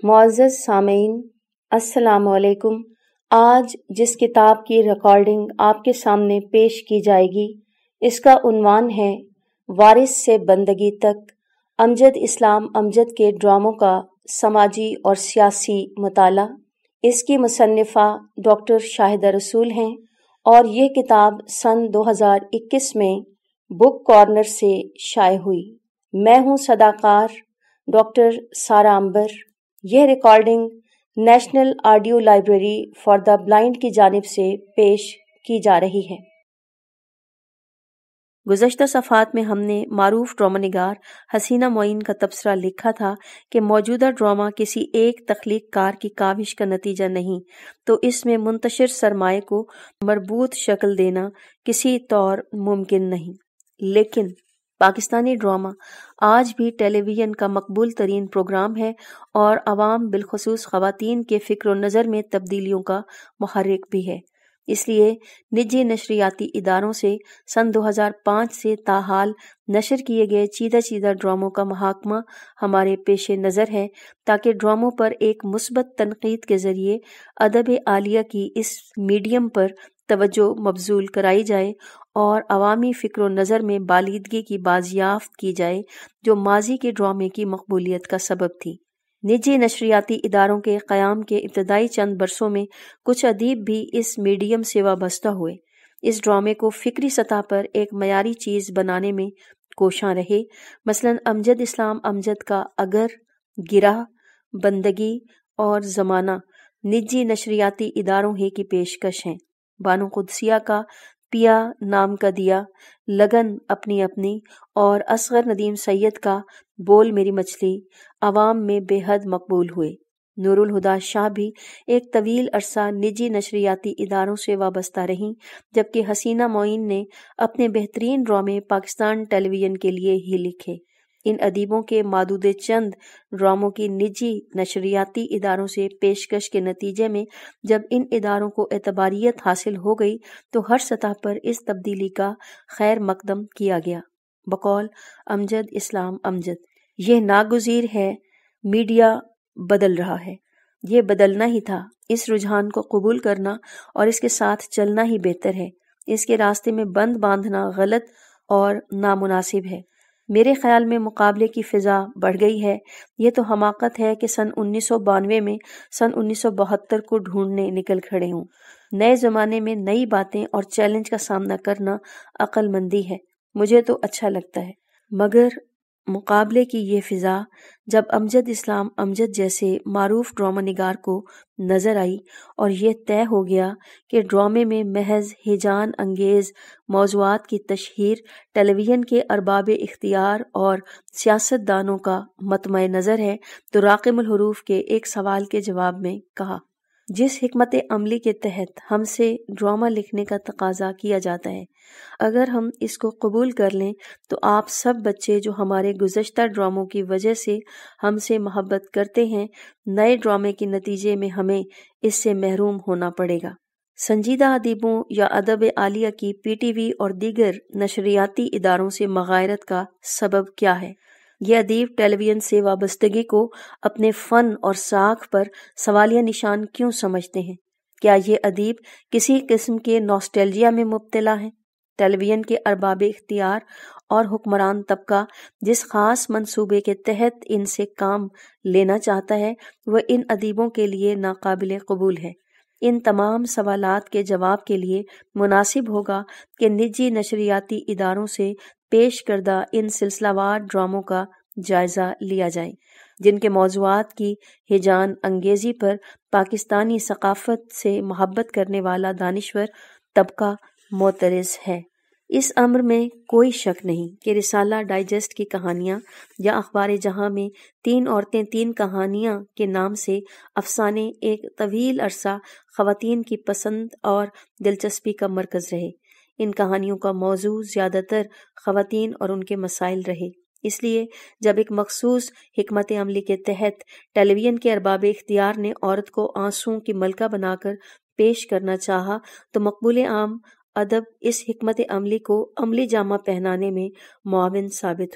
معزز سامعین، السلام علیکم۔ آج جس کتاب کی ریکارڈنگ آپ کے سامنے پیش کی جائے گی اس کا عنوان ہے وارث سے بندگی تک، امجد اسلام امجد کے ڈراموں کا سماجی اور سیاسی مطالعہ۔ اس کی مصنفہ ڈاکٹر شاہدہ رسول ہیں اور یہ کتاب سن 2021 میں بک کارنر سے شائع ہوئی۔ میں ہوں صداقار ڈاکٹر سارہ امبر۔ یہ recording national audio library for the blind کی جانب سے پیش کی جا رہی ہے۔ گزشتہ صفحات میں ہم نے معروف ڈرامہ نگار حسینہ معین کا تبصرہ لکھا تھا کہ موجودہ ڈرامہ کسی ایک تخلیق کار کی کاوش کا نتیجہ نہیں، تو اس میں منتشر سرمایہ کو مربوط شکل دینا کسی طور ممکن نہیں۔ لیکن پاکستانی ڈرامہ آج بھی ٹیلی ویژن کا مقبول ترین پروگرام ہے اور عوام بالخصوص خواتین کے فکر و نظر میں تبدیلیوں کا محرک بھی ہے۔ اس لیے نجی نشریاتی اداروں سے سن 2005 سے تاحال نشر کیے گئے چیدہ ڈراموں کا محاکمہ ہمارے پیش نظر ہے، تاکہ ڈراموں پر ایک مثبت تنقید کے ذریعے ادب عالیہ کی اس میڈیم پر توجہ مبذول کرائی جائے اور عوامی فکر و نظر میں بالیدگی کی بازیافت کی جائے جو ماضی کے ڈرامے کی مقبولیت کا سبب تھی۔ نجی نشریاتی اداروں کے قیام کے ابتدائی چند برسوں میں کچھ ادیب بھی اس میڈیم سے وابستہ ہوئے، اس ڈرامے کو فکری سطح پر ایک معیاری چیز بنانے میں کوشاں رہے۔ مثلاً امجد اسلام امجد کا اگر، گرہ، بندگی اور زمانہ نجی نشریاتی اداروں ہی کی پیشکش ہیں۔ بانو قدسیہ کا پیا نام کا دیا، لگن اپنی اپنی اور اصغر ندیم سید کا بول میری مچھلی عوام میں بے حد مقبول ہوئے۔ نور الہدیٰ شاہ بھی ایک طویل عرصہ نجی نشریاتی اداروں سے وابستہ رہیں، جبکہ حسینہ معین نے اپنے بہترین ڈرامے پاکستان ٹیلی ویژن کے لیے ہی لکھے۔ ان ادیبوں کے معدود چند ڈراموں کی نجی نشریاتی اداروں سے پیشکش کے نتیجے میں جب ان اداروں کو اعتباریت حاصل ہو گئی تو ہر سطح پر اس تبدیلی کا خیر مقدم کیا گیا۔ بقول امجد اسلام امجد، یہ ناگزیر ہے، میڈیا بدل رہا ہے، یہ بدلنا ہی تھا، اس رجحان کو قبول کرنا اور اس کے ساتھ چلنا ہی بہتر ہے، اس کے راستے میں بند باندھنا غلط اور نامناسب ہے۔ میرے خیال میں مقابلے کی فضا بڑھ گئی ہے۔ یہ تو حماقت ہے کہ سن 1992 میں سن 1972 کو ڈھونڈنے نکل کھڑے ہوں۔ نئے زمانے میں نئی باتیں اور چیلنج کا سامنا کرنا عقل مندی ہے، مجھے تو اچھا لگتا ہے۔ مگر مقابلے کی یہ فضا جب امجد اسلام امجد جیسے معروف ڈرامہ نگار کو نظر آئی اور یہ طے ہو گیا کہ ڈرامے میں محض ہیجان انگیز موضوعات کی تشہیر ٹیلی ویژن کے ارباب اختیار اور سیاست دانوں کا مطمع نظر ہے، تو راقم الحروف کے ایک سوال کے جواب میں کہا، جس حکمت عملی کے تحت ہم سے ڈرامہ لکھنے کا تقاضا کیا جاتا ہے، اگر ہم اس کو قبول کر لیں تو آپ سب بچے جو ہمارے گزشتہ ڈراموں کی وجہ سے ہم سے محبت کرتے ہیں، نئے ڈرامے کے نتیجے میں ہمیں اس سے محروم ہونا پڑے گا۔ سنجیدہ ادیبوں یا ادب عالیہ کی پی ٹی وی اور دیگر نشریاتی اداروں سے مغایرت کا سبب کیا ہے؟ یہ ادیب ٹیلی ویژن سے وابستگی کو اپنے فن اور ساکھ پر سوالیہ نشان کیوں سمجھتے ہیں؟ کیا یہ ادیب کسی قسم کے نوسٹیلجیا میں مبتلا ہیں؟ ٹیلی ویژن کے ارباب اختیار اور حکمران طبقہ جس خاص منصوبے کے تحت ان سے کام لینا چاہتا ہے وہ ان ادیبوں کے لیے ناقابل قبول ہے۔ ان تمام سوالات کے جواب کے لیے مناسب ہوگا کہ نجی نشریاتی اداروں سے پیش کردہ ان سلسلہ وار ڈراموں کا جائزہ لیا جائے جن کے موضوعات کی ہیجان انگیزی پر پاکستانی ثقافت سے محبت کرنے والا دانشور طبقہ معترض ہے۔ اس امر میں کوئی شک نہیں کہ رسالہ ڈائجسٹ کی کہانیاں یا اخبار جہاں میں 3 عورتیں 3 کہانیاں کے نام سے افسانے ایک طویل عرصہ خواتین کی پسند اور دلچسپی کا مرکز رہے۔ ان کہانیوں کا موضوع زیادہ تر خواتین اور ان کے مسائل رہے۔ اس لیے جب ایک مخصوص حکمت عملی کے تحت ٹیلی ویژن کے ارباب اختیار نے عورت کو آنسوؤں کی ملکہ بنا کر پیش کرنا چاہا تو مقبول عام ادب اس حکمت عملی کو عملی جامہ پہنانے میں معاون ثابت ہوا۔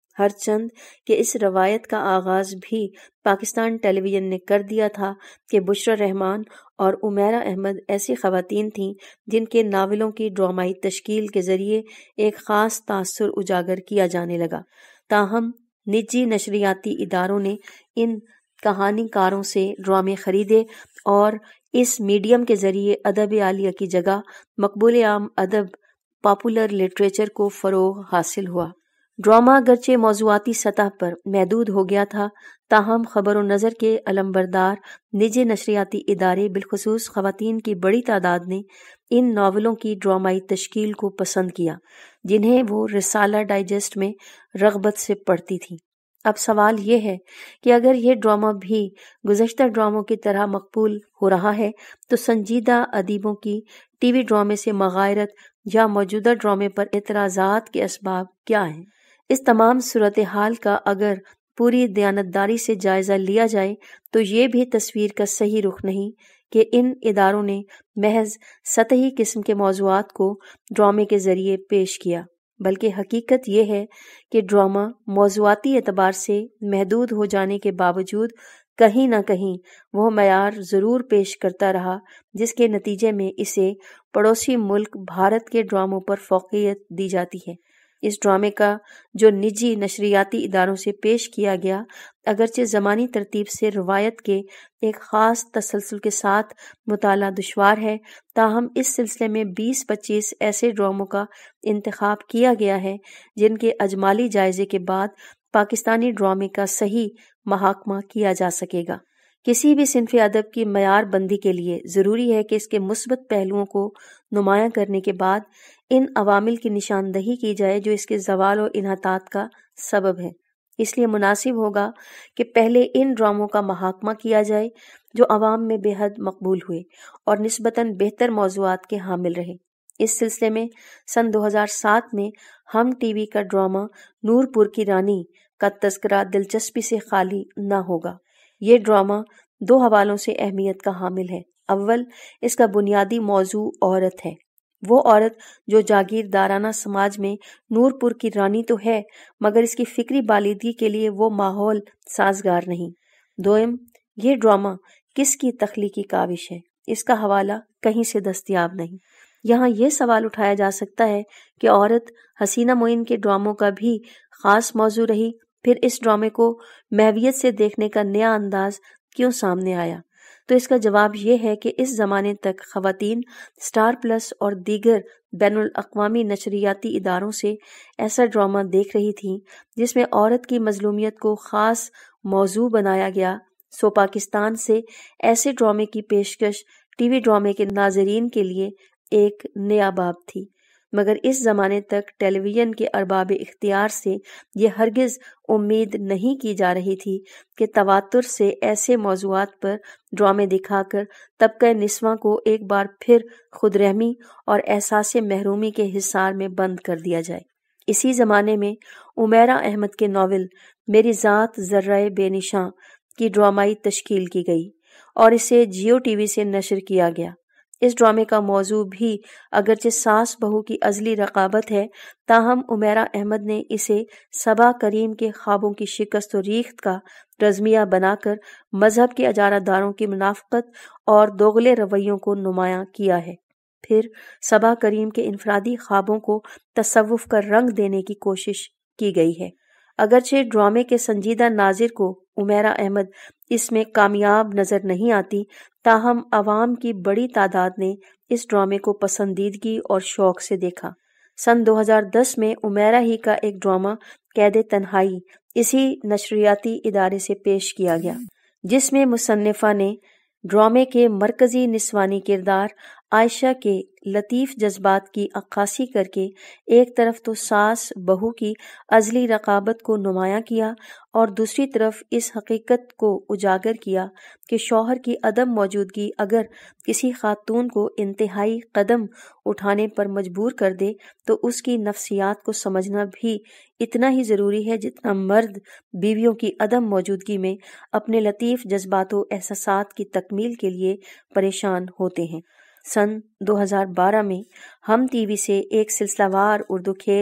ہرچند کہ اس روایت کا آغاز بھی پاکستان ٹیلی ویژن نے کر دیا تھا کہ بشرا رحمان اور امیرہ احمد ایسی خواتین تھیں جن کے ناولوں کی ڈرامائی تشکیل کے ذریعے ایک خاص تاثر اجاگر کیا جانے لگا، تاہم نجی نشریاتی اداروں نے ان کہانی کاروں سے ڈرامے خریدے اور اس میڈیم کے ذریعے ادب عالیہ کی جگہ مقبول عام ادب پاپولر لٹریچر کو فروغ حاصل ہوا۔ ڈرامہ اگرچہ موضوعاتی سطح پر محدود ہو گیا تھا، تاہم خبر و نظر کے علمبردار نجی نشریاتی ادارے بالخصوص خواتین کی بڑی تعداد نے ان ناولوں کی ڈرامائی تشکیل کو پسند کیا جنہیں وہ رسالہ ڈائجسٹ میں رغبت سے پڑھتی تھیں۔ اب سوال یہ ہے کہ اگر یہ ڈرامہ بھی گزشتہ ڈراموں کی طرح مقبول ہو رہا ہے تو سنجیدہ ادیبوں کی ٹی وی ڈرامے سے مغایرت یا موجودہ ڈرامے پر اعتراضات کے اسباب کیا ہیں؟ اس تمام صورتحال کا اگر پوری دیانتداری سے جائزہ لیا جائے تو یہ بھی تصویر کا صحیح رخ نہیں کہ ان اداروں نے محض سطحی قسم کے موضوعات کو ڈرامے کے ذریعے پیش کیا، بلکہ حقیقت یہ ہے کہ ڈرامہ موضوعاتی اعتبار سے محدود ہو جانے کے باوجود کہیں نہ کہیں وہ معیار ضرور پیش کرتا رہا جس کے نتیجے میں اسے پڑوسی ملک بھارت کے ڈراموں پر فوقیت دی جاتی ہے۔ اس ڈرامے کا جو نجی نشریاتی اداروں سے پیش کیا گیا اگرچہ زمانی ترتیب سے روایت کے ایک خاص تسلسل کے ساتھ مطالعہ دشوار ہے، تاہم اس سلسلے میں 20-25 ایسے ڈراموں کا انتخاب کیا گیا ہے جن کے اجمالی جائزے کے بعد پاکستانی ڈرامے کا صحیح محاکمہ کیا جا سکے گا۔ کسی بھی صنف ادب کی معیار بندی کے لیے ضروری ہے کہ اس کے مثبت پہلوؤں کو نمایاں کرنے کے بعد ان عوامل کی نشاندہی کی جائے جو اس کے زوال و انحطاط کا سبب ہے۔ اس لیے مناسب ہوگا کہ پہلے ان ڈراموں کا محاکمہ کیا جائے جو عوام میں بے حد مقبول ہوئے اور نسبتاً بہتر موضوعات کے حامل رہے۔ اس سلسلے میں سن 2007 میں ہم ٹی وی کا ڈرامہ نور پور کی رانی کا تذکرہ دلچسپی سے خالی نہ ہوگا۔ یہ ڈرامہ 2 حوالوں سے اہمیت کا حامل ہے۔ اول، اس کا بنیادی موضوع عورت ہے، وہ عورت جو جاگیردارانہ سماج میں نور پور کی رانی تو ہے مگر اس کی فکری بالیدگی کے لیے وہ ماحول سازگار نہیں۔ دوم، یہ ڈرامہ کس کی تخلیقی کاوش ہے، اس کا حوالہ کہیں سے دستیاب نہیں۔ یہاں یہ سوال اٹھایا جا سکتا ہے کہ عورت حسینہ معین کے ڈراموں کا بھی خاص موضوع رہی، پھر اس ڈرامے کو محویت سے دیکھنے کا نیا انداز کیوں سامنے آیا؟ تو اس کا جواب یہ ہے کہ اس زمانے تک خواتین سٹار پلس اور دیگر بین الاقوامی نشریاتی اداروں سے ایسا ڈرامہ دیکھ رہی تھیں جس میں عورت کی مظلومیت کو خاص موضوع بنایا گیا، سو پاکستان سے ایسے ڈرامے کی پیشکش ٹی وی ڈرامے کے ناظرین کے لیے ایک نیا باب تھی، مگر اس زمانے تک ٹیلی ویژن کے ارباب اختیار سے یہ ہرگز امید نہیں کی جا رہی تھی کہ تواتر سے ایسے موضوعات پر ڈرامے دکھا کر طبقہ نسواں کو ایک بار پھر خود رحمی اور احساس محرومی کے حصار میں بند کر دیا جائے۔ اسی زمانے میں امیرہ احمد کے ناول میری ذات ذرہ بے نشاں کی ڈرامائی تشکیل کی گئی اور اسے جیو ٹی وی سے نشر کیا گیا۔ اس ڈرامے کا موضوع بھی اگرچہ ساس بہو کی ازلی رقابت ہے، تاہم امیرہ احمد نے اسے صبا کریم کے خوابوں کی شکست و ریخت کا رزمیہ بنا کر مذہب کے اجارہ داروں کی منافقت اور دوغلے رویوں کو نمایاں کیا ہے۔ پھر صبا کریم کے انفرادی خوابوں کو تصوف کا رنگ دینے کی کوشش کی گئی ہے۔ اگرچہ ڈرامے کے سنجیدہ ناظر کو امیرہ احمد اس میں کامیاب نظر نہیں آتی، تاہم عوام کی بڑی تعداد نے اس ڈرامے کو پسندیدگی اور شوق سے دیکھا۔ سن 2010 میں امیرہ ہی کا ایک ڈرامہ قید تنہائی اسی نشریاتی ادارے سے پیش کیا گیا، جس میں مصنفہ نے ڈرامے کے مرکزی نسوانی کردار عائشہ کے لطیف جذبات کی عکاسی کر کے ایک طرف تو ساس بہو کی ازلی رقابت کو نمایاں کیا اور دوسری طرف اس حقیقت کو اجاگر کیا کہ شوہر کی عدم موجودگی اگر کسی خاتون کو انتہائی قدم اٹھانے پر مجبور کر دے تو اس کی نفسیات کو سمجھنا بھی اتنا ہی ضروری ہے جتنا مرد بیویوں کی عدم موجودگی میں اپنے لطیف جذبات و احساسات کی تکمیل کے لیے پریشان ہوتے ہیں۔ سن 2012 میں ہم ٹی وی سے ایک سلسلہ وار اردو کھیل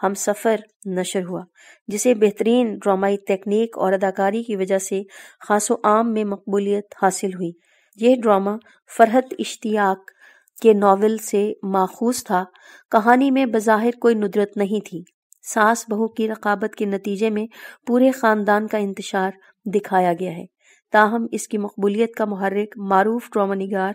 ہم سفر نشر ہوا، جسے بہترین ڈرامائی تکنیک اور اداکاری کی وجہ سے خاص و عام میں مقبولیت حاصل ہوئی۔ یہ ڈرامہ فرحت اشتیاق کے ناول سے ماخوذ تھا۔ کہانی میں بظاہر کوئی ندرت نہیں تھی۔ ساس بہو کی رقابت کے نتیجے میں پورے خاندان کا انتشار دکھایا گیا ہے۔ تاہم اس کی مقبولیت کا محرک معروف ڈرامہ نگار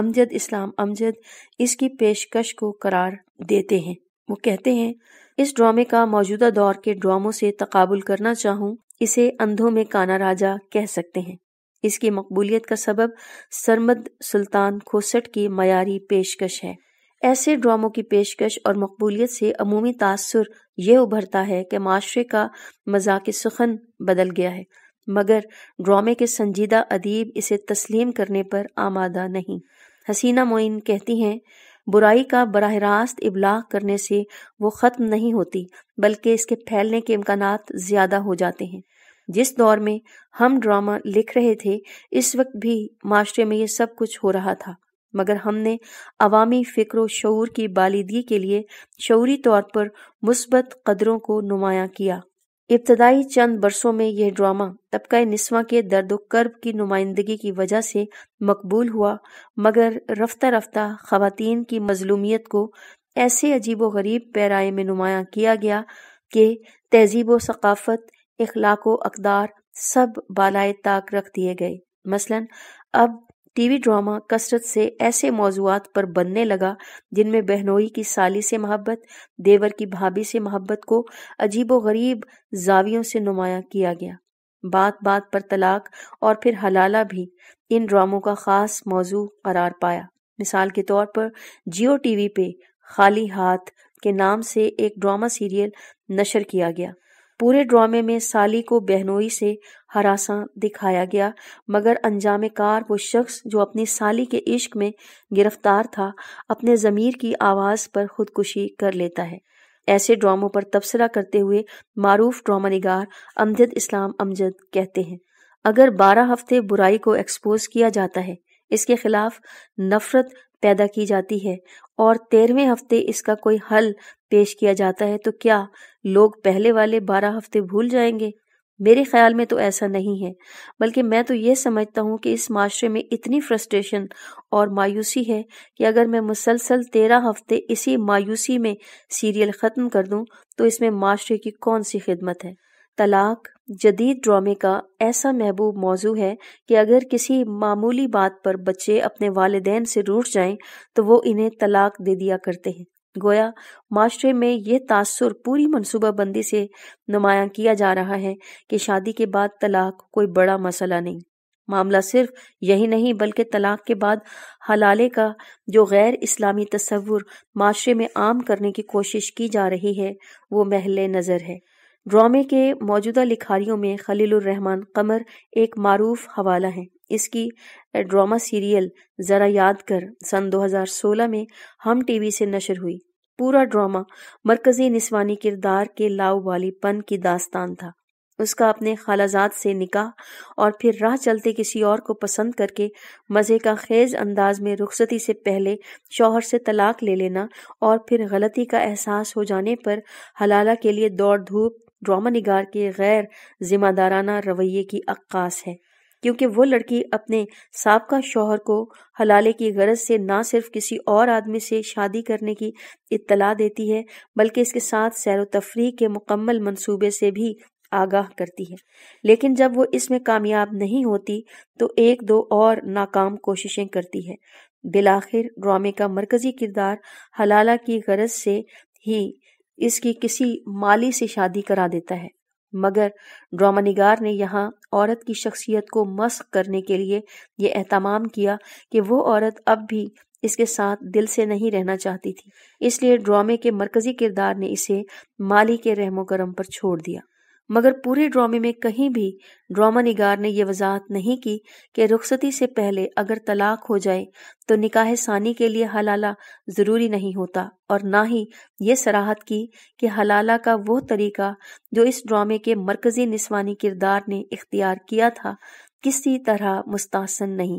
اسلام امجد اس کی پیشکش کو قرار دیتے ہیں۔ وہ کہتے ہیں، اس ڈرامے کا موجودہ دور کے ڈراموں سے تقابل کرنا چاہوں، اسے اندھوں میں کانا راجا کہہ سکتے ہیں۔ اس کی مقبولیت کا سبب سرمد سلطان کھوسٹ کی معیاری پیشکش ہے۔ ایسے ڈراموں کی پیشکش اور مقبولیت سے عمومی تاثر یہ ابھرتا ہے کہ معاشرے کا مذاق سخن بدل گیا ہے، مگر ڈرامے کے سنجیدہ ادیب اسے تسلیم کرنے پر آمادہ نہیں۔ حسینہ معین کہتی ہیں، برائی کا براہ راست ابلاغ کرنے سے وہ ختم نہیں ہوتی، بلکہ اس کے پھیلنے کے امکانات زیادہ ہو جاتے ہیں۔ جس دور میں ہم ڈرامہ لکھ رہے تھے، اس وقت بھی معاشرے میں یہ سب کچھ ہو رہا تھا، مگر ہم نے عوامی فکر و شعور کی بالیدگی کے لیے شعوری طور پر مثبت قدروں کو نمایاں کیا۔ ابتدائی چند برسوں میں یہ ڈرامہ طبقہ نسواں کے درد و کرب کی نمائندگی کی وجہ سے مقبول ہوا، مگر رفتہ رفتہ خواتین کی مظلومیت کو ایسے عجیب و غریب پیرائے میں نمایاں کیا گیا کہ تہذیب و ثقافت، اخلاق و اقدار سب بالائے طاق رکھ دیے گئے۔ مثلاً اب ٹی وی ڈرامہ کثرت سے ایسے موضوعات پر بننے لگا جن میں بہنوئی کی سالی سے محبت، دیور کی بھابھی سے محبت کو عجیب و غریب زاویوں سے نمایاں کیا گیا۔ بات بات پر طلاق اور پھر حلالہ بھی ان ڈراموں کا خاص موضوع قرار پایا۔ مثال کے طور پر جیو ٹی وی پہ خالی ہاتھ کے نام سے ایک ڈرامہ سیریل نشر کیا گیا۔ پورے ڈرامے میں سالی کو بہنوئی سے ہراساں دکھایا گیا، مگر انجام کار وہ شخص جو اپنی سالی کے عشق میں گرفتار تھا، اپنے ضمیر کی آواز پر خودکشی کر لیتا ہے۔ ایسے ڈراموں پر تبصرہ کرتے ہوئے معروف ڈرامہ نگار اسلام امجد کہتے ہیں، اگر 12 ہفتے برائی کو ایکسپوز کیا جاتا ہے، اس کے خلاف نفرت پیدا کی جاتی ہے، اور 13ویں ہفتے اس کا کوئی حل پیش کیا جاتا ہے، تو کیا لوگ پہلے والے 12 ہفتے بھول جائیں گے؟ میرے خیال میں تو ایسا نہیں ہے، بلکہ میں تو یہ سمجھتا ہوں کہ اس معاشرے میں اتنی فرسٹریشن اور مایوسی ہے کہ اگر میں مسلسل 13 ہفتے اسی مایوسی میں سیریل ختم کر دوں تو اس میں معاشرے کی کون سی خدمت ہے؟ طلاق جدید ڈرامے کا ایسا محبوب موضوع ہے کہ اگر کسی معمولی بات پر بچے اپنے والدین سے روٹھ جائیں تو وہ انہیں طلاق دے دیا کرتے ہیں۔ گویا معاشرے میں یہ تاثر پوری منصوبہ بندی سے نمایاں کیا جا رہا ہے کہ شادی کے بعد طلاق کوئی بڑا مسئلہ نہیں۔ معاملہ صرف یہی نہیں بلکہ طلاق کے بعد حلالے کا جو غیر اسلامی تصور معاشرے میں عام کرنے کی کوشش کی جا رہی ہے وہ محل نظر ہے۔ ڈرامے کے موجودہ لکھاریوں میں خلیل الرحمن قمر ایک معروف حوالہ ہیں۔ اس کی ڈرامہ سیریل ذرا یاد کر سن 2016 میں ہم ٹی وی سے نشر ہوئی۔ پورا ڈرامہ مرکزی نسوانی کردار کے لاؤ والی پن کی داستان تھا۔ اس کا اپنے خالازاد سے نکاح اور پھر راہ چلتے کسی اور کو پسند کر کے مزے کا خیز انداز میں رخصتی سے پہلے شوہر سے طلاق لے لینا اور پھر غلطی کا احساس ہو جانے پر حلالہ کے لیے دوڑ دھوپ ڈرامہ نگار کے غیر ذمہ دارانہ رویے کی عکاس ہے، کیونکہ وہ لڑکی اپنے سابقہ شوہر کو حلالے کی غرض سے نہ صرف کسی اور آدمی سے شادی کرنے کی اطلاع دیتی ہے بلکہ اس کے ساتھ سیر و تفریح کے مکمل منصوبے سے بھی آگاہ کرتی ہے، لیکن جب وہ اس میں کامیاب نہیں ہوتی تو ایک دو اور ناکام کوششیں کرتی ہے۔ بالآخر ڈرامے کا مرکزی کردار حلالہ کی غرض سے ہی اس کی کسی مالی سے شادی کرا دیتا ہے، مگر ڈرامہ نگار نے یہاں عورت کی شخصیت کو مسخ کرنے کے لیے یہ اہتمام کیا کہ وہ عورت اب بھی اس کے ساتھ دل سے نہیں رہنا چاہتی تھی، اس لیے ڈرامے کے مرکزی کردار نے اسے مالی کے رحم و کرم پر چھوڑ دیا۔ مگر پورے ڈرامے میں کہیں بھی ڈرامہ نگار نے یہ وضاحت نہیں کی کہ رخصتی سے پہلے اگر طلاق ہو جائے تو نکاح ثانی کے لیے حلالہ ضروری نہیں ہوتا، اور نہ ہی یہ صراحت کی کہ حلالہ کا وہ طریقہ جو اس ڈرامے کے مرکزی نسوانی کردار نے اختیار کیا تھا کسی طرح مستحسن نہیں۔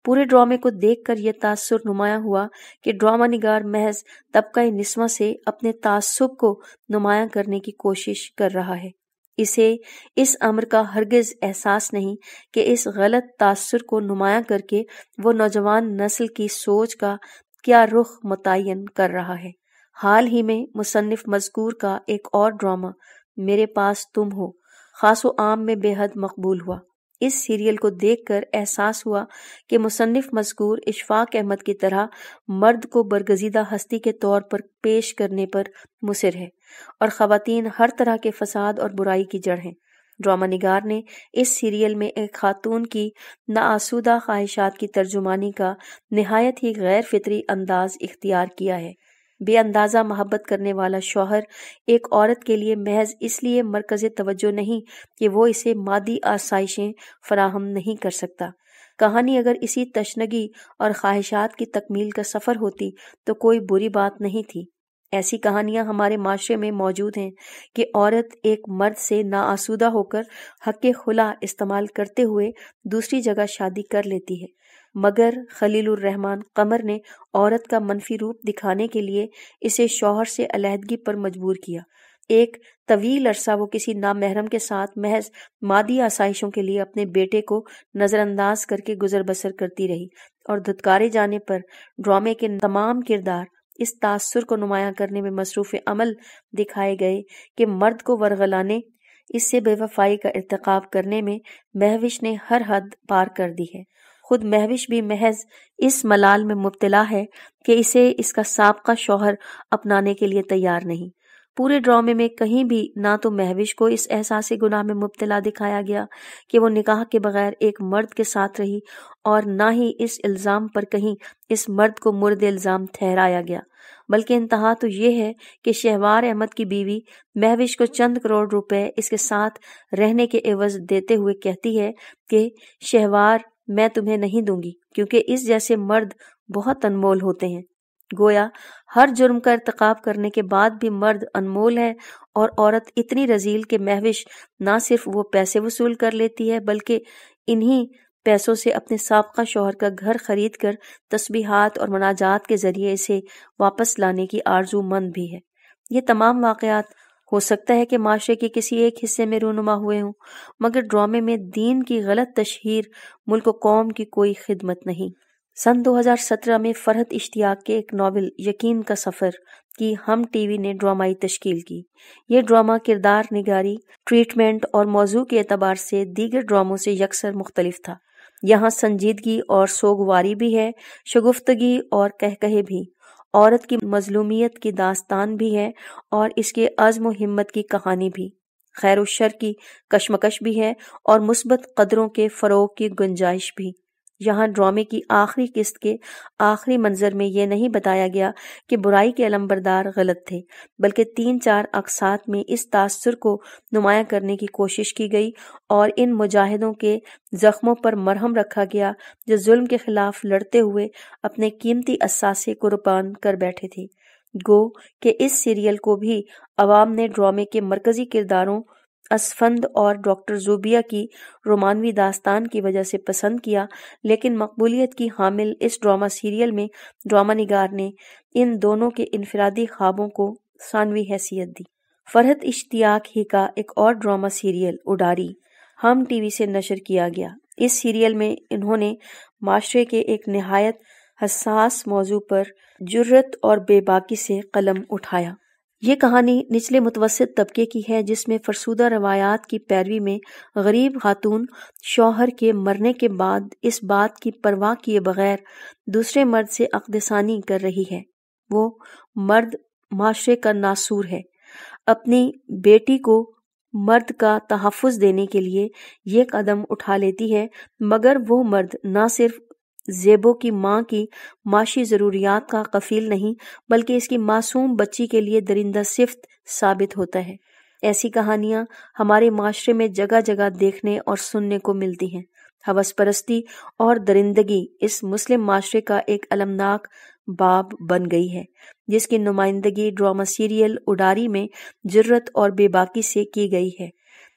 پورے ڈرامے کو دیکھ کر یہ تاثر نمایاں ہوا کہ ڈرامہ نگار محض طبقہ نسواں سے اپنے تعصب کو نمایاں کرنے کی کوشش کر رہا ہے۔ اسے اس امر کا ہرگز احساس نہیں کہ اس غلط تاثر کو نمایاں کر کے وہ نوجوان نسل کی سوچ کا کیا رخ متعین کر رہا ہے۔ حال ہی میں مصنف مذکور کا ایک اور ڈرامہ میرے پاس تم ہو خاص و عام میں بے حد مقبول ہوا۔ اس سیریل کو دیکھ کر احساس ہوا کہ مصنف مذکور اشفاق احمد کی طرح مرد کو برگزیدہ ہستی کے طور پر پیش کرنے پر مصر ہے اور خواتین ہر طرح کے فساد اور برائی کی جڑ ہیں۔ ڈرامہ نگار نے اس سیریل میں ایک خاتون کی ناآسودہ خواہشات کی ترجمانی کا نہایت ہی غیر فطری انداز اختیار کیا ہے۔ بے اندازہ محبت کرنے والا شوہر ایک عورت کے لیے محض اس لیے مرکز توجہ نہیں کہ وہ اسے مادی آسائشیں فراہم نہیں کر سکتا۔ کہانی اگر اسی تشنگی اور خواہشات کی تکمیل کا سفر ہوتی تو کوئی بری بات نہیں تھی۔ ایسی کہانیاں ہمارے معاشرے میں موجود ہیں کہ عورت ایک مرد سے ناآسودہ ہو کر حق خلا استعمال کرتے ہوئے دوسری جگہ شادی کر لیتی ہے، مگر خلیل الرحمن قمر نے عورت کا منفی روپ دکھانے کے لیے اسے شوہر سے علیحدگی پر مجبور کیا۔ ایک طویل عرصہ وہ کسی نامحرم کے ساتھ محض مادی آسائشوں کے لیے اپنے بیٹے کو نظر انداز کر کے گزر بسر کرتی رہی اور دھتکارے جانے پر ڈرامے کے تمام کردار اس تاثر کو نمایاں کرنے میں مصروف عمل دکھائے گئے کہ مرد کو ورغلانے، اس سے بے وفائی کا ارتکاب کرنے میں مہوش نے ہر حد پار کر دی ہے۔ خود مہوش بھی محض اس ملال میں مبتلا ہے کہ اسے اس کا سابقہ شوہر اپنانے کے لیے تیار نہیں۔ پورے ڈرامے میں کہیں بھی نہ تو مہوش کو اس احساس گناہ میں مبتلا دکھایا گیا کہ وہ نکاح کے بغیر ایک مرد کے ساتھ رہی، اور نہ ہی اس الزام پر کہیں اس مرد کو مرد الزام ٹھہرایا گیا، بلکہ انتہا تو یہ ہے کہ شہوار احمد کی بیوی مہوش کو چند کروڑ روپے اس کے ساتھ رہنے کے عوض دیتے ہوئے کہتی ہے کہ شہوار میں تمہیں نہیں دوں گی کیونکہ اس جیسے مرد بہت انمول ہوتے ہیں۔ گویا ہر جرم کا ارتکاب کرنے کے بعد بھی مرد انمول ہے اور عورت اتنی رذیل کہ مہوش نہ صرف وہ پیسے وصول کر لیتی ہے بلکہ انہی پیسوں سے اپنے سابقہ شوہر کا گھر خرید کر تسبیحات اور مناجات کے ذریعے اسے واپس لانے کی آرزو مند بھی ہے۔ یہ تمام واقعات ہو سکتا ہے کہ معاشرے کے کسی ایک حصے میں رونما ہوئے ہوں، مگر ڈرامے میں دین کی غلط تشہیر ملک و قوم کی کوئی خدمت نہیں۔ سن 2017 میں فرحت اشتیاق کے ایک ناول یقین کا سفر کی ہم ٹی وی نے ڈرامائی تشکیل کی۔ یہ ڈرامہ کردار نگاری، ٹریٹمنٹ اور موضوع کے اعتبار سے دیگر ڈراموں سے یکسر مختلف تھا۔ یہاں سنجیدگی اور سوگواری بھی ہے، شگفتگی اور قہقہے بھی، عورت کی مظلومیت کی داستان بھی ہے اور اس کے عزم و ہمت کی کہانی بھی، خیر و شر کی کشمکش بھی ہے اور مثبت قدروں کے فروغ کی گنجائش بھی۔ یہاں ڈرامے کی آخری قسط کے آخری منظر میں یہ نہیں بتایا گیا کہ برائی کے علمبردار غلط تھے، بلکہ 3-4 اقساط میں اس تاثر کو نمایاں کرنے کی کوشش کی گئی اور ان مجاہدوں کے زخموں پر مرہم رکھا گیا جو ظلم کے خلاف لڑتے ہوئے اپنے قیمتی اثاثے قربان کر بیٹھے تھے۔ گو کہ اس سیریل کو بھی عوام نے ڈرامے کے مرکزی کرداروں اسفند اور ڈاکٹر زوبیہ کی رومانوی داستان کی وجہ سے پسند کیا، لیکن مقبولیت کی حامل اس ڈرامہ سیریل میں ڈرامہ نگار نے ان دونوں کے انفرادی خوابوں کو ثانوی حیثیت دی۔ فرحت اشتیاق ہی کا ایک اور ڈرامہ سیریل اڈاری ہم ٹی وی سے نشر کیا گیا۔ اس سیریل میں انہوں نے معاشرے کے ایک نہایت حساس موضوع پر جرأت اور بے باکی سے قلم اٹھایا۔ یہ کہانی نچلے متوسط طبقے کی ہے جس میں فرسودہ روایات کی پیروی میں غریب خاتون شوہر کے مرنے کے بعد اس بات کی پرواہ کیے بغیر دوسرے مرد سے عقد ثانی کر رہی ہے۔ وہ مرد معاشرے کا ناسور ہے، اپنی بیٹی کو مرد کا تحفظ دینے کے لیے یہ قدم اٹھا لیتی ہے، مگر وہ مرد نہ صرف زیبو کی ماں کی معاشی ضروریات کا کفیل نہیں بلکہ اس کی معصوم بچی کے لیے درندہ صفت ثابت ہوتا ہے۔ ایسی کہانیاں ہمارے معاشرے میں جگہ جگہ دیکھنے اور سننے کو ملتی ہیں۔ ہوس پرستی اور درندگی اس مسلم معاشرے کا ایک المناک باب بن گئی ہے جس کی نمائندگی ڈرامہ سیریل اڈاری میں جرأت اور بے باکی سے کی گئی ہے۔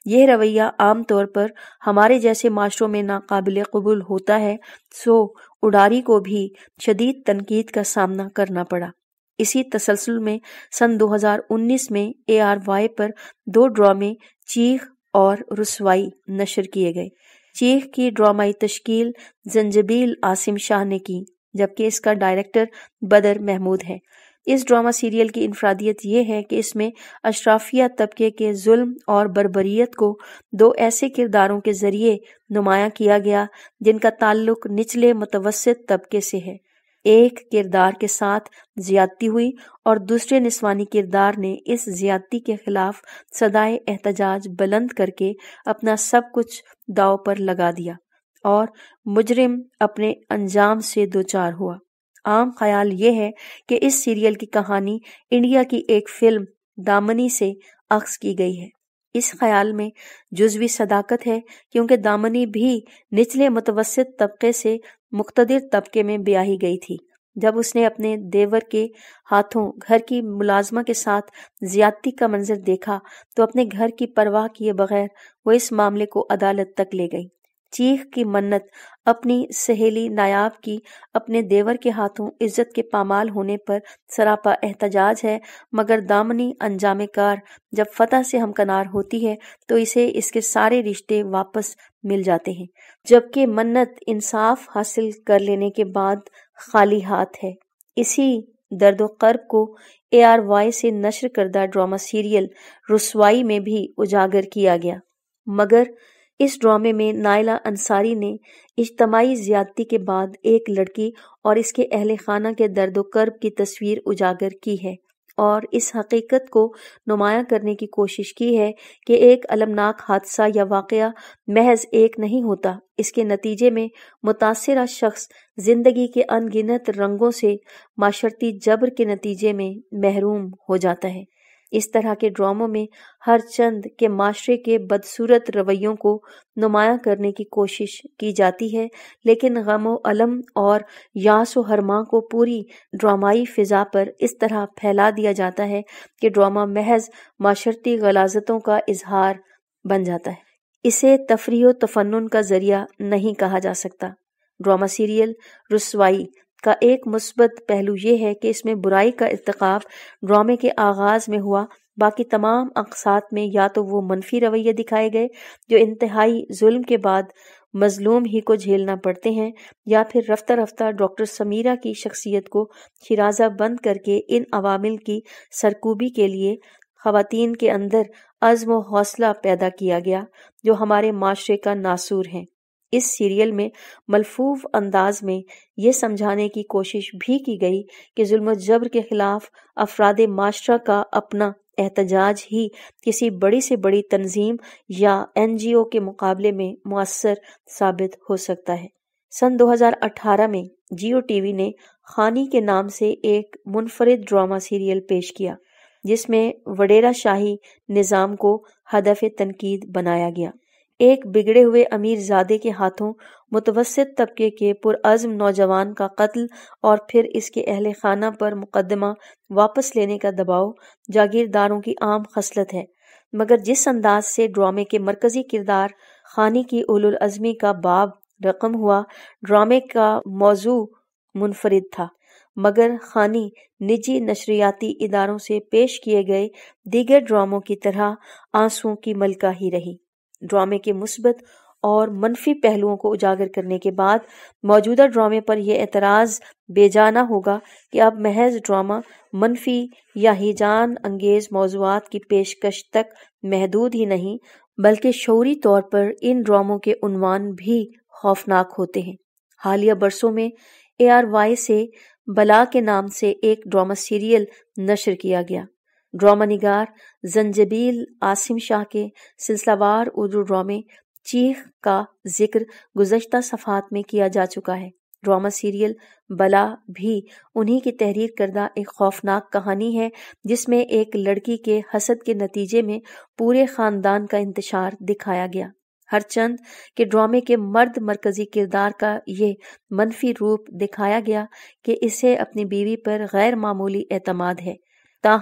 یہ رویہ عام طور پر ہمارے جیسے معاشروں میں ناقابل قبول ہوتا ہے، سو اڈاری کو بھی شدید تنقید کا سامنا کرنا پڑا۔ اسی تسلسل میں سن 2019 میں ARY پر 2 ڈرامے چیخ اور رسوائی نشر کیے گئے۔ چیخ کی ڈرامائی تشکیل زنجبیل عاصم شاہ نے کی، جبکہ اس کا ڈائریکٹر بدر محمود ہے۔ اس ڈرامہ سیریل کی انفرادیت یہ ہے کہ اس میں اشرافیہ طبقے کے ظلم اور بربریت کو 2 ایسے کرداروں کے ذریعے نمایاں کیا گیا جن کا تعلق نچلے متوسط طبقے سے ہے۔ ایک کردار کے ساتھ زیادتی ہوئی اور دوسرے نسوانی کردار نے اس زیادتی کے خلاف صدائے احتجاج بلند کر کے اپنا سب کچھ داؤ پر لگا دیا اور مجرم اپنے انجام سے دوچار ہوا۔ عام خیال یہ ہے کہ اس سیریل کی کہانی انڈیا کی ایک فلم دامنی سے اخذ کی گئی ہے۔ اس خیال میں جزوی صداقت ہے کیونکہ دامنی بھی نچلے متوسط طبقے سے مقتدر طبقے میں بیاہی گئی تھی۔ جب اس نے اپنے دیور کے ہاتھوں گھر کی ملازمہ کے ساتھ زیادتی کا منظر دیکھا تو اپنے گھر کی پرواہ کیے بغیر وہ اس معاملے کو عدالت تک لے گئی۔ چیخ کی منت اپنی سہیلی نایاب کی اپنے دیور کے ہاتھوں عزت کے پامال ہونے پر سراپا احتجاج ہے، مگر دامنی انجام کار جب فتح سے ہمکنار ہوتی ہے تو اسے اس کے سارے رشتے واپس مل جاتے ہیں، جبکہ منت انصاف حاصل کر لینے کے بعد خالی ہاتھ ہے۔ اسی درد و کرب کو ARY سے نشر کردہ ڈرامہ سیریل رسوائی میں بھی اجاگر کیا گیا، مگر اس ڈرامے میں نائلہ انصاری نے اجتماعی زیادتی کے بعد ایک لڑکی اور اس کے اہل خانہ کے درد و کرب کی تصویر اجاگر کی ہے اور اس حقیقت کو نمایاں کرنے کی کوشش کی ہے کہ ایک المناک حادثہ یا واقعہ محض ایک نہیں ہوتا، اس کے نتیجے میں متاثرہ شخص زندگی کے ان گنت رنگوں سے معاشرتی جبر کے نتیجے میں محروم ہو جاتا ہے۔ اس طرح کے ڈراموں میں ہر چند کے معاشرے کے بدصورت رویوں کو نمایاں کرنے کی کوشش کی جاتی ہے، لیکن غم و الم اور یاس و ہرما کو پوری ڈرامائی فضا پر اس طرح پھیلا دیا جاتا ہے کہ ڈرامہ محض معاشرتی غلاظتوں کا اظہار بن جاتا ہے۔ اسے تفریح و تفنن کا ذریعہ نہیں کہا جا سکتا۔ ڈرامہ سیریل رسوائی کا ایک مثبت پہلو یہ ہے کہ اس میں برائی کا ارتکاب ڈرامے کے آغاز میں ہوا، باقی تمام اقساط میں یا تو وہ منفی رویے دکھائے گئے جو انتہائی ظلم کے بعد مظلوم ہی کو جھیلنا پڑتے ہیں، یا پھر رفتہ رفتہ ڈاکٹر سمیرہ کی شخصیت کو شیرازہ بند کر کے ان عوامل کی سرکوبی کے لیے خواتین کے اندر عزم و حوصلہ پیدا کیا گیا جو ہمارے معاشرے کا ناسور ہیں۔ اس سیریل میں ملفوف انداز میں یہ سمجھانے کی کوشش بھی کی گئی کہ ظلم و جبر کے خلاف افراد معاشرہ کا اپنا احتجاج ہی کسی بڑی سے بڑی تنظیم یا NGO کے مقابلے میں مؤثر ثابت ہو سکتا ہے۔ سن 2018 میں جیو TV نے خانی کے نام سے ایک منفرد ڈرامہ سیریل پیش کیا جس میں وڈیرا شاہی نظام کو ہدف تنقید بنایا گیا۔ ایک بگڑے ہوئے امیر زادے کے ہاتھوں متوسط طبقے کے پرعزم نوجوان کا قتل اور پھر اس کے اہل خانہ پر مقدمہ واپس لینے کا دباؤ جاگیرداروں کی عام خصلت ہے، مگر جس انداز سے ڈرامے کے مرکزی کردار خانی کی اولو العزمی کا باب رقم ہوا، ڈرامے کا موضوع منفرد تھا، مگر خانی نجی نشریاتی اداروں سے پیش کیے گئے دیگر ڈراموں کی طرح آنسوؤں کی ملکہ ہی رہی۔ ڈرامے کے مثبت اور منفی پہلوؤں کو اجاگر کرنے کے بعد موجودہ ڈرامے پر یہ اعتراض بے جا نہ ہوگا کہ اب محض ڈرامہ منفی یا ہیجان انگیز موضوعات کی پیشکش تک محدود ہی نہیں بلکہ شعوری طور پر ان ڈراموں کے عنوان بھی خوفناک ہوتے ہیں۔ حالیہ برسوں میں ARY سے بلا کے نام سے ایک ڈرامہ سیریل نشر کیا گیا۔ ڈرامہ نگار زنجبیل عاصم شاہ کے سلسلہ وار اردو ڈرامے چیخ کا ذکر گزشتہ صفحات میں کیا جا چکا ہے۔ ڈرامہ سیریل بلا بھی انہی کی تحریر کردہ ایک خوفناک کہانی ہے جس میں ایک لڑکی کے حسد کے نتیجے میں پورے خاندان کا انتشار دکھایا گیا۔ ہر چند کے ڈرامے کے مرد مرکزی کردار کا یہ منفی روپ دکھایا گیا کہ اسے اپنی بیوی پر غیر معمولی اعتماد ہے، تاہم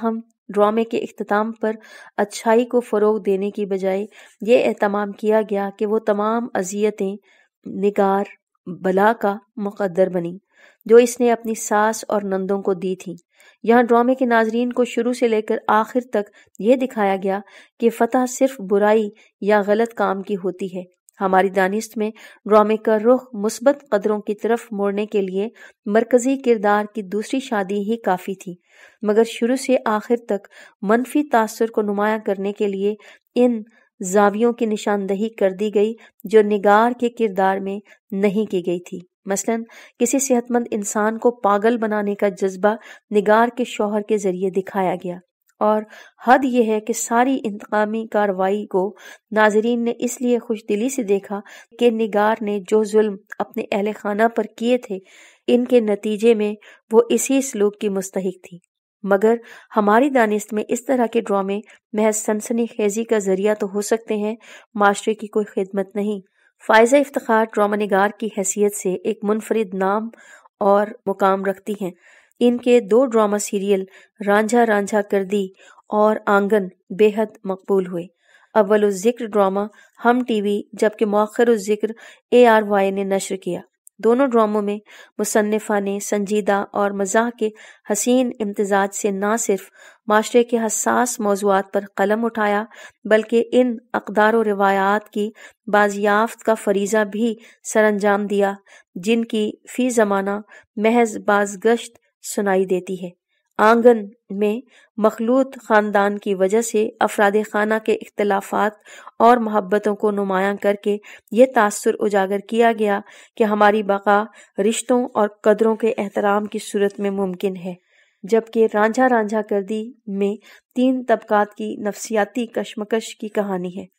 ڈرامے کے اختتام پر اچھائی کو فروغ دینے کی بجائے یہ اہتمام کیا گیا کہ وہ تمام اذیتیں نگار بلا کا مقدر بنی جو اس نے اپنی ساس اور نندوں کو دی تھیں۔ یہاں ڈرامے کے ناظرین کو شروع سے لے کر آخر تک یہ دکھایا گیا کہ فتح صرف برائی یا غلط کام کی ہوتی ہے۔ ہماری دانست میں ڈرامے کا رخ مثبت قدروں کی طرف موڑنے کے لیے مرکزی کردار کی دوسری شادی ہی کافی تھی، مگر شروع سے آخر تک منفی تاثر کو نمایاں کرنے کے لیے ان زاویوں کی نشاندہی کر دی گئی جو نگار کے کردار میں نہیں کی گئی تھی۔ مثلاً کسی صحت مند انسان کو پاگل بنانے کا جذبہ نگار کے شوہر کے ذریعے دکھایا گیا، اور حد یہ ہے کہ ساری انتقامی کارروائی کو ناظرین نے اس لیے خوش دلی سے دیکھا کہ نگار نے جو ظلم اپنے اہل خانہ پر کیے تھے ان کے نتیجے میں وہ اسی سلوک کی مستحق تھی۔ مگر ہماری دانست میں اس طرح کے ڈرامے محض سنسنی خیزی کا ذریعہ تو ہو سکتے ہیں، معاشرے کی کوئی خدمت نہیں۔ فائزہ افتخار ڈرامہ نگار کی حیثیت سے ایک منفرد نام اور مقام رکھتی ہیں۔ ان کے 2 ڈرامہ سیریل رانجھا رانجھا کردی اور آنگن بے حد مقبول ہوئے۔ اول الذکر ڈرامہ ہم ٹی وی جبکہ مؤخر الذکر ARY نے نشر کیا۔ دونوں ڈراموں میں مصنفہ نے سنجیدہ اور مزاح کے حسین امتزاج سے نہ صرف معاشرے کے حساس موضوعات پر قلم اٹھایا بلکہ ان اقدار و روایات کی بازیافت کا فریضہ بھی سر انجام دیا جن کی فی زمانہ محض بازگشت سنائی دیتی ہے۔ آنگن میں مخلوط خاندان کی وجہ سے افراد خانہ کے اختلافات اور محبتوں کو نمایاں کر کے یہ تاثر اجاگر کیا گیا کہ ہماری بقا رشتوں اور قدروں کے احترام کی صورت میں ممکن ہے، جبکہ رانجھا رانجھا کردی میں 3 طبقات کی نفسیاتی کشمکش کی کہانی ہے: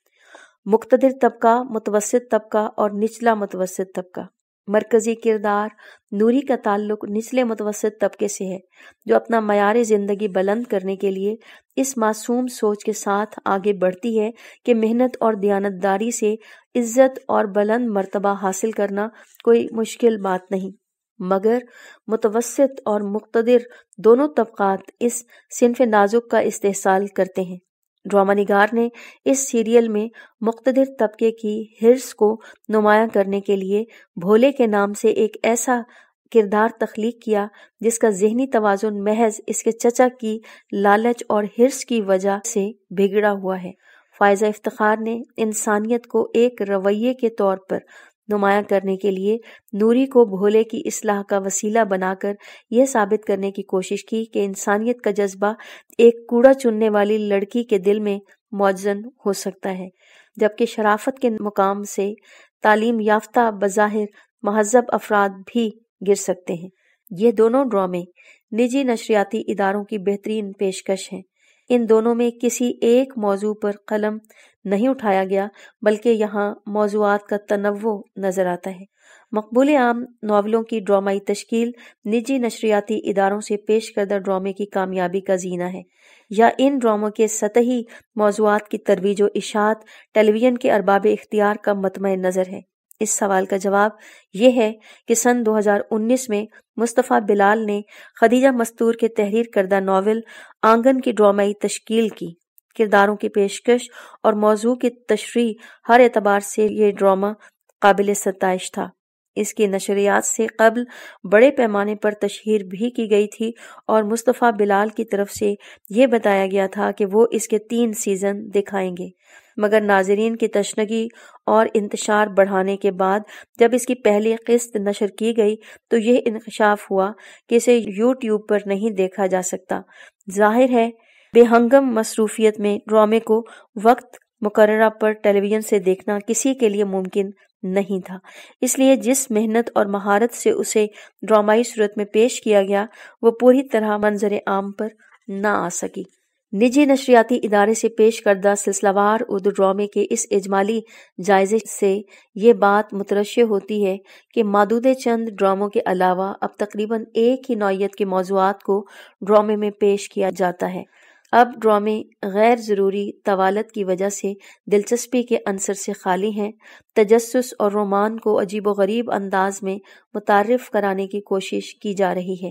مقتدر طبقہ، متوسط طبقہ اور نچلا متوسط طبقہ۔ مرکزی کردار نوری کا تعلق نچلے متوسط طبقے سے ہے جو اپنا معیار زندگی بلند کرنے کے لیے اس معصوم سوچ کے ساتھ آگے بڑھتی ہے کہ محنت اور دیانتداری سے عزت اور بلند مرتبہ حاصل کرنا کوئی مشکل بات نہیں، مگر متوسط اور مقتدر دونوں طبقات اس صنف نازک کا استحصال کرتے ہیں۔ ڈرامہ نگار نے اس سیریل میں مقتدر طبقے کی حرص کو نمایاں کرنے کے لیے بھولے کے نام سے ایک ایسا کردار تخلیق کیا جس کا ذہنی توازن محض اس کے چچا کی لالچ اور حرص کی وجہ سے بگڑا ہوا ہے۔ فائزہ افتخار نے انسانیت کو ایک رویے کے طور پر نمایاں کرنے کے لیے نوری کو بھولے کی اصلاح کا وسیلہ بنا کر یہ ثابت کرنے کی کوشش کی کہ انسانیت کا جذبہ ایک کوڑا چننے والی لڑکی کے دل میں موجزن ہو سکتا ہے، جبکہ شرافت کے مقام سے تعلیم یافتہ بظاہر مہذب افراد بھی گر سکتے ہیں۔ یہ دونوں ڈرامے نجی نشریاتی اداروں کی بہترین پیشکش ہیں۔ ان دونوں میں کسی ایک موضوع پر قلم نہیں اٹھایا گیا بلکہ یہاں موضوعات کا تنوع نظر آتا ہے۔ مقبول عام ناولوں کی ڈرامائی تشکیل نجی نشریاتی اداروں سے پیش کردہ ڈرامے کی کامیابی کا زینہ ہے، یا ان ڈراموں کے سطحی موضوعات کی ترویج و اشاعت ٹیلی ویژن کے ارباب اختیار کا مطمع نظر ہے؟ اس سوال کا جواب یہ ہے کہ سن 2019 میں مصطفیٰ بلال نے خدیجہ مستور کے تحریر کردہ ناول آنگن کی ڈرامائی تشکیل کی۔ کرداروں کی پیشکش اور موضوع کی تشریح ہر اعتبار سے یہ ڈرامہ قابل ستائش تھا۔ اس کی نشریات سے قبل بڑے پیمانے پر تشہیر بھی کی گئی تھی اور مصطفیٰ بلال کی طرف سے یہ بتایا گیا تھا کہ وہ اس کے 3 سیزن دکھائیں گے، مگر ناظرین کی تشنگی اور انتشار بڑھانے کے بعد جب اس کی پہلی قسط نشر کی گئی تو یہ انکشاف ہوا کہ اسے یوٹیوب پر نہیں دیکھا جا سکتا۔ ظاہر ہے بے ہنگم مصروفیت میں ڈرامے کو وقت مقررہ پر ٹیلی ویژن سے دیکھنا کسی کے لیے ممکن نہیں تھا، اس لیے جس محنت اور مہارت سے اسے ڈرامائی صورت میں پیش کیا گیا وہ پوری طرح منظر عام پر نہ آ سکی۔ نجی نشریاتی ادارے سے پیش کردہ سلسلہ وار اردو ڈرامے کے اس اجمالی جائزے سے یہ بات مترشح ہوتی ہے کہ محدود چند ڈراموں کے علاوہ اب تقریباً ایک ہی نوعیت کے موضوعات کو ڈرامے میں پیش کیا جاتا ہے۔ اب ڈرامے غیر ضروری طوالت کی وجہ سے دلچسپی کے عنصر سے خالی ہیں، تجسس اور رومان کو عجیب و غریب انداز میں متعارف کرانے کی کوشش کی جا رہی ہے،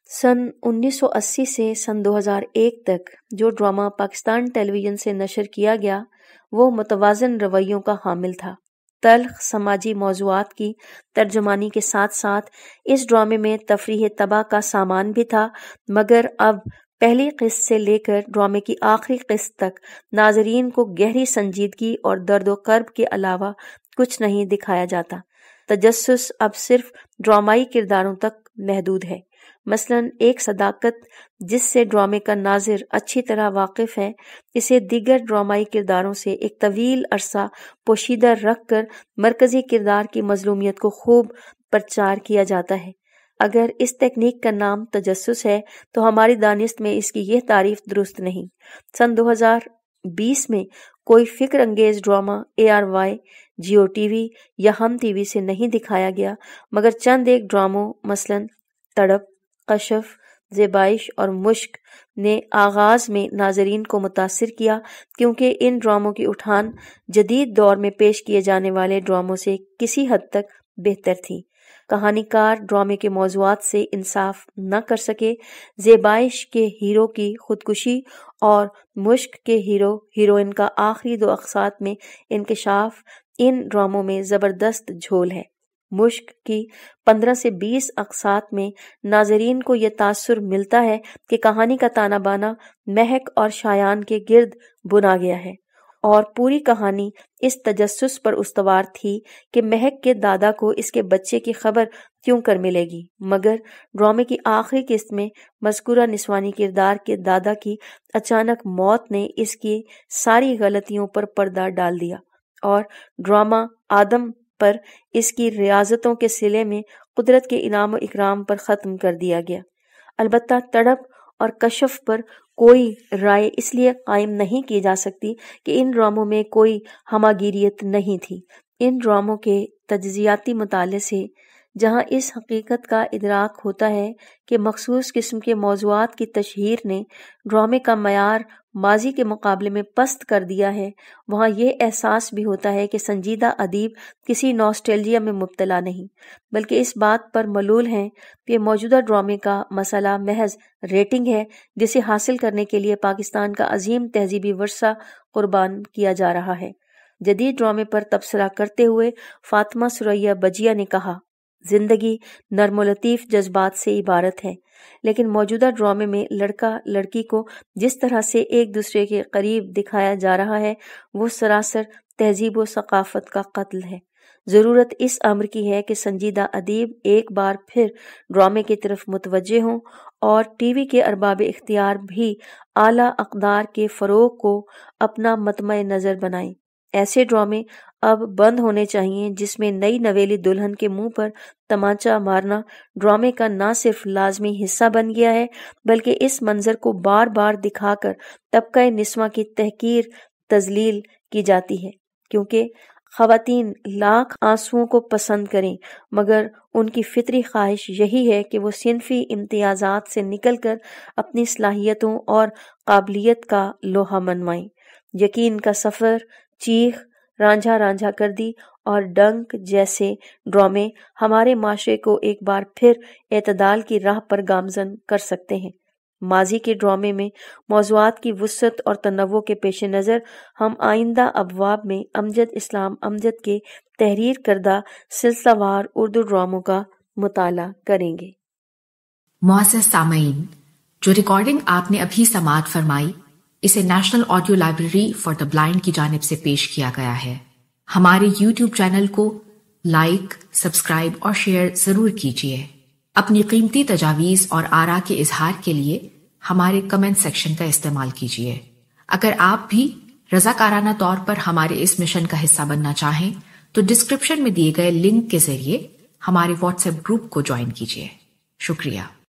سن 1980 سے سن 2001 تک جو ڈرامہ پاکستان ٹیلی ویژن سے نشر کیا گیا وہ متوازن رویوں کا حامل تھا۔ تلخ سماجی موضوعات کی ترجمانی کے ساتھ ساتھ اس ڈرامے میں تفریح طبع کا سامان بھی تھا، مگر اب پہلی قسط سے لے کر ڈرامے کی آخری قسط تک ناظرین کو گہری سنجیدگی اور درد و کرب کے علاوہ کچھ نہیں دکھایا جاتا۔ تجسس اب صرف ڈرامائی کرداروں تک محدود ہے۔ مثلاً ایک صداقت جس سے ڈرامے کا ناظر اچھی طرح واقف ہے، اسے دیگر ڈرامائی کرداروں سے ایک طویل عرصہ پوشیدہ رکھ کر مرکزی کردار کی مظلومیت کو خوب پرچار کیا جاتا ہے۔ اگر اس تکنیک کا نام تجسس ہے تو ہماری دانست میں اس کی یہ تعریف درست نہیں۔ سن 2020 میں کوئی فکر انگیز drama ARY، Geo T V یا ہم ٹی وی سے نہیں دکھایا گیا، مگر چند ایک ڈراموں مثلاً تڑپ، کشف، زیبائش اور مشک نے آغاز میں ناظرین کو متاثر کیا، کیونکہ ان ڈراموں کی اٹھان جدید دور میں پیش کیے جانے والے ڈراموں سے کسی حد تک بہتر تھی۔ کہانی کار ڈرامے کے موضوعات سے انصاف نہ کر سکے، زیبائش کے ہیرو کی خودکشی اور مشک کے ہیرو ہیروئن کا آخری 2 اقساط میں انکشاف ان ڈراموں میں زبردست جھول ہے۔ مشک کی 15 سے 20 اقساط میں ناظرین کو یہ تاثر ملتا ہے کہ کہانی کا تانا بانا مہک اور شایان کے گرد بنا گیا ہے، اور پوری کہانی اس تجسس پر استوار تھی کہ مہک کے دادا کو اس کے بچے کی خبر کیوں کر ملے گی، مگر ڈرامے کی آخری قسط میں مذکورہ نسوانی کردار کے دادا کی اچانک موت نے اس کی ساری غلطیوں پر پردہ ڈال دیا اور ڈرامہ آدم پر اس کی ریاضتوں کے صلے میں قدرت کے انعام و اکرام پر ختم کر دیا گیا۔ البتہ تڑپ اور کشف پر کوئی رائے اس لیے قائم نہیں کی جا سکتی کہ ان ڈراموں میں کوئی ہماگیریت نہیں تھی۔ ان ڈراموں کے تجزیاتی مطالعے سے جہاں اس حقیقت کا ادراک ہوتا ہے کہ مخصوص قسم کے موضوعات کی تشہیر نے ڈرامے کا معیار ماضی کے مقابلے میں پست کر دیا ہے، وہاں یہ احساس بھی ہوتا ہے کہ سنجیدہ ادیب کسی نوسٹیلجیا میں مبتلا نہیں، بلکہ اس بات پر ملول ہیں کہ موجودہ ڈرامے کا مسئلہ محض ریٹنگ ہے، جسے حاصل کرنے کے لیے پاکستان کا عظیم تہذیبی ورثہ قربان کیا جا رہا ہے۔ جدید ڈرامے پر تبصرہ کرتے ہوئے فاطمہ ثریا بجیا نے کہا، زندگی نرم و لطیف جذبات سے عبارت ہے، لیکن موجودہ ڈرامے میں لڑکا لڑکی کو جس طرح سے ایک دوسرے کے قریب دکھایا جا رہا ہے وہ سراسر تہذیب و ثقافت کا قتل ہے۔ ضرورت اس امر کی ہے کہ سنجیدہ ادیب ایک بار پھر ڈرامے کی طرف متوجہ ہوں اور ٹی وی کے ارباب اختیار بھی اعلیٰ اقدار کے فروغ کو اپنا مطمع نظر بنائیں۔ ایسے ڈرامے اب بند ہونے چاہیے جس میں نئی نویلی دلہن کے منہ پر تمانچہ مارنا ڈرامے کا نہ صرف لازمی حصہ بن گیا ہے بلکہ اس منظر کو بار بار دکھا کر طبقہ نسواں کی تحقیر تذلیل کی جاتی ہے، کیونکہ خواتین لاکھ آنسوؤں کو پسند کریں مگر ان کی فطری خواہش یہی ہے کہ وہ صنفی امتیازات سے نکل کر اپنی صلاحیتوں اور قابلیت کا لوہا منوائیں۔ یقین کا سفر، چیخ، رانجھا رانجھا کر دی اور ڈنک جیسے ڈرامے ہمارے معاشرے کو ایک بار پھر اعتدال کی راہ پر گامزن کر سکتے ہیں۔ ماضی کے ڈرامے میں موضوعات کی وسعت اور تنوع کے پیش نظر ہم آئندہ ابواب میں امجد اسلام امجد کے تحریر کردہ سلسلہ وار اردو ڈراموں کا مطالعہ کریں گے۔ معزز سامعین، جو ریکارڈنگ آپ نے ابھی سماعت فرمائی اسے national audio library for the blind کی جانب سے پیش کیا گیا ہے۔ ہمارے یوٹیوب چینل کو لائک، سبسکرائب اور شیئر ضرور کیجیے۔ اپنی قیمتی تجاویز اور آراء کے اظہار کے لیے ہمارے کمنٹ سیکشن کا استعمال کیجیے۔ اگر آپ بھی رضاکارانہ طور پر ہمارے اس مشن کا حصہ بننا چاہیں تو ڈسکرپشن میں دیے گئے لنک کے ذریعے ہمارے واٹس ایپ گروپ کو جوائن کیجیے۔ شکریہ۔